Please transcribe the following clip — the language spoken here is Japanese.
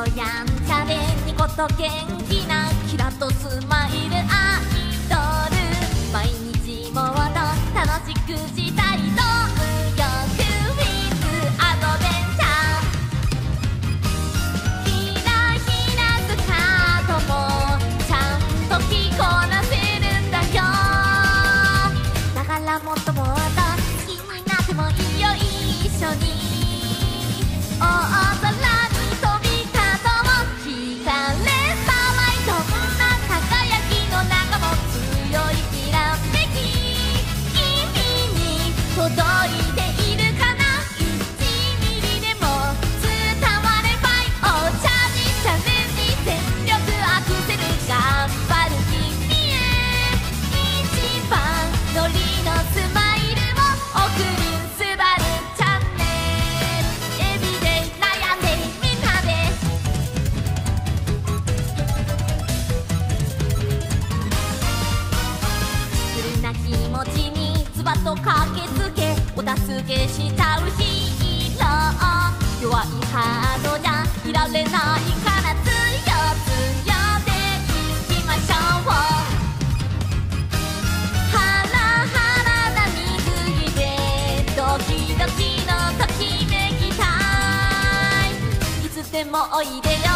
とやんちゃでニコと元気なキラとスマイルアイドル、毎日もっと楽しくしたい貪欲ウィズアドベンチャー、ひらひらスカートもちゃんと着こなせるんだよ。だからもっともっと好きになってもいいよ、一緒に大空に飛び立とう。光れさまい、どんな輝きの中も強いきらめき、君に届いているかな。1ミリでも伝わればいい。お茶にチャレンジ、全力アクセル頑張る君へ、一番乗りのスマイルを送るスバルチャンネル。エビデイ悩んでみんなで不な気持ちにズバッと駆けつけお助けしちゃうヒーロー、弱いハートじゃいられないから強強でいきましょう。ハラハラな水着でドキドキのときめきたい、いつでもおいでよ